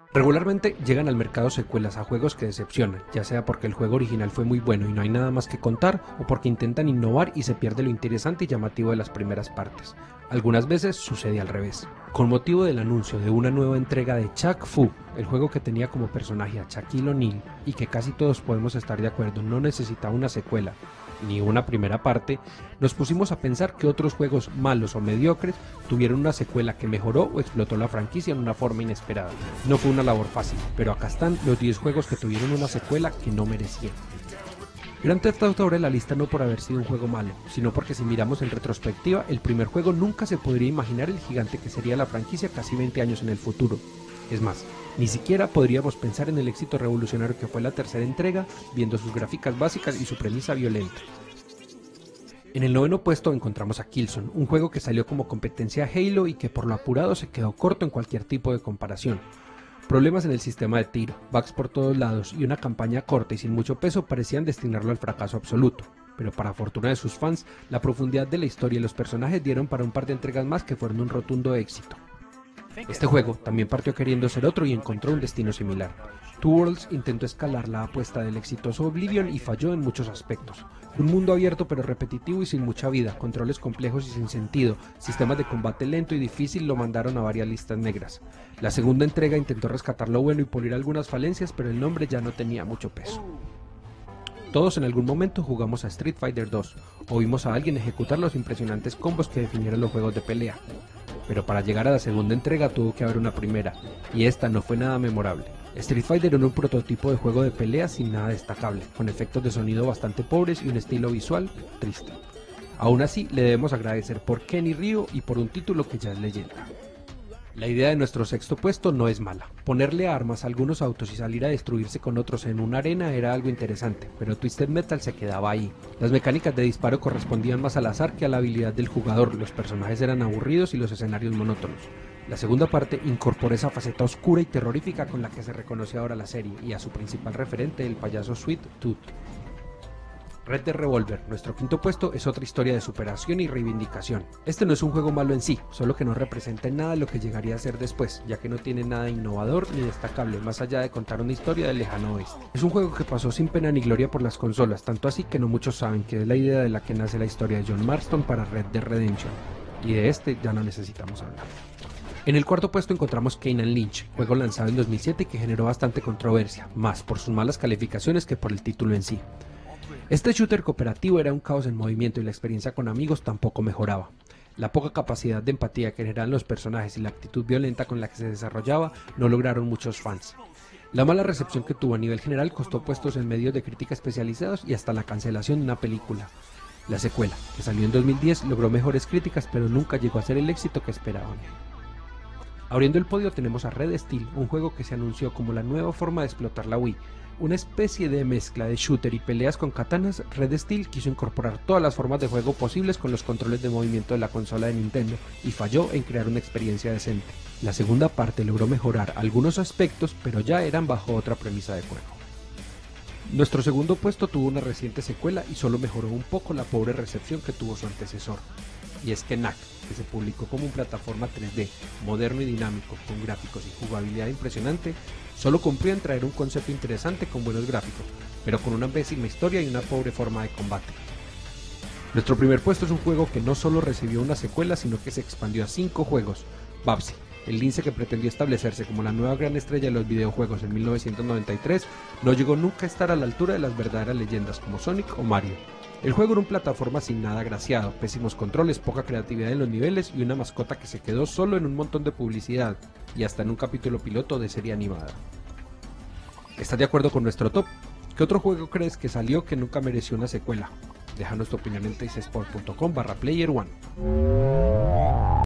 Regularmente llegan al mercado secuelas a juegos que decepcionan, ya sea porque el juego original fue muy bueno y no hay nada más que contar, o porque intentan innovar y se pierde lo interesante y llamativo de las primeras partes. Algunas veces sucede al revés. Con motivo del anuncio de una nueva entrega de Shaq Fu, el juego que tenía como personaje a Shaquille O'Neal y que casi todos podemos estar de acuerdo no necesitaba una secuela ni una primera parte, nos pusimos a pensar que otros juegos malos o mediocres tuvieron una secuela que mejoró o explotó la franquicia en una forma inesperada. No fue una labor fácil, pero acá están los 10 juegos que tuvieron una secuela que no merecían. Grand Theft Auto abre la lista no por haber sido un juego malo, sino porque si miramos en retrospectiva, el primer juego nunca se podría imaginar el gigante que sería la franquicia casi 20 años en el futuro. Es más, ni siquiera podríamos pensar en el éxito revolucionario que fue la tercera entrega, viendo sus gráficas básicas y su premisa violenta. En el noveno puesto encontramos a Killzone, un juego que salió como competencia a Halo y que por lo apurado se quedó corto en cualquier tipo de comparación. Problemas en el sistema de tiro, bugs por todos lados y una campaña corta y sin mucho peso parecían destinarlo al fracaso absoluto. Pero para fortuna de sus fans, la profundidad de la historia y los personajes dieron para un par de entregas más que fueron un rotundo éxito. Este juego también partió queriendo ser otro y encontró un destino similar. Two Worlds intentó escalar la apuesta del exitoso Oblivion y falló en muchos aspectos. Un mundo abierto pero repetitivo y sin mucha vida, controles complejos y sin sentido, sistemas de combate lento y difícil lo mandaron a varias listas negras. La segunda entrega intentó rescatar lo bueno y pulir algunas falencias, pero el nombre ya no tenía mucho peso. Todos en algún momento jugamos a Street Fighter 2 o vimos a alguien ejecutar los impresionantes combos que definieron los juegos de pelea. Pero para llegar a la segunda entrega tuvo que haber una primera, y esta no fue nada memorable. Street Fighter era un prototipo de juego de pelea sin nada destacable, con efectos de sonido bastante pobres y un estilo visual triste. Aún así, le debemos agradecer por Ken y Ryo y por un título que ya es leyenda. La idea de nuestro sexto puesto no es mala. Ponerle armas a algunos autos y salir a destruirse con otros en una arena era algo interesante, pero Twisted Metal se quedaba ahí. Las mecánicas de disparo correspondían más al azar que a la habilidad del jugador, los personajes eran aburridos y los escenarios monótonos. La segunda parte incorpora esa faceta oscura y terrorífica con la que se reconoce ahora la serie, y a su principal referente, el payaso Sweet Tooth. Red Dead Revolver, nuestro quinto puesto, es otra historia de superación y reivindicación. Este no es un juego malo en sí, solo que no representa en nada lo que llegaría a ser después, ya que no tiene nada innovador ni destacable, más allá de contar una historia del lejano oeste. Es un juego que pasó sin pena ni gloria por las consolas, tanto así que no muchos saben que es la idea de la que nace la historia de John Marston para Red Dead Redemption, y de este ya no necesitamos hablar. En el cuarto puesto encontramos Kane & Lynch, juego lanzado en 2007 y que generó bastante controversia, más por sus malas calificaciones que por el título en sí. Este shooter cooperativo era un caos en movimiento y la experiencia con amigos tampoco mejoraba. La poca capacidad de empatía que generaban los personajes y la actitud violenta con la que se desarrollaba no lograron muchos fans. La mala recepción que tuvo a nivel general costó puestos en medios de crítica especializados y hasta la cancelación de una película. La secuela, que salió en 2010, logró mejores críticas pero nunca llegó a ser el éxito que esperaban. Abriendo el podio tenemos a Red Steel, un juego que se anunció como la nueva forma de explotar la Wii. Una especie de mezcla de shooter y peleas con katanas, Red Steel quiso incorporar todas las formas de juego posibles con los controles de movimiento de la consola de Nintendo y falló en crear una experiencia decente. La segunda parte logró mejorar algunos aspectos, pero ya eran bajo otra premisa de juego. Nuestro segundo puesto tuvo una reciente secuela y solo mejoró un poco la pobre recepción que tuvo su antecesor. Y es que Knack, que se publicó como una plataforma 3D, moderno y dinámico, con gráficos y jugabilidad impresionante, solo cumplió en traer un concepto interesante con buenos gráficos, pero con una pésima historia y una pobre forma de combate. Nuestro primer puesto es un juego que no solo recibió una secuela, sino que se expandió a 5 juegos. Babsy, el lince que pretendió establecerse como la nueva gran estrella de los videojuegos en 1993, no llegó nunca a estar a la altura de las verdaderas leyendas como Sonic o Mario. El juego era un plataforma sin nada agraciado, pésimos controles, poca creatividad en los niveles y una mascota que se quedó solo en un montón de publicidad y hasta en un capítulo piloto de serie animada. ¿Estás de acuerdo con nuestro top? ¿Qué otro juego crees que salió que nunca mereció una secuela? Déjanos tu opinión en tcsport.com/player1.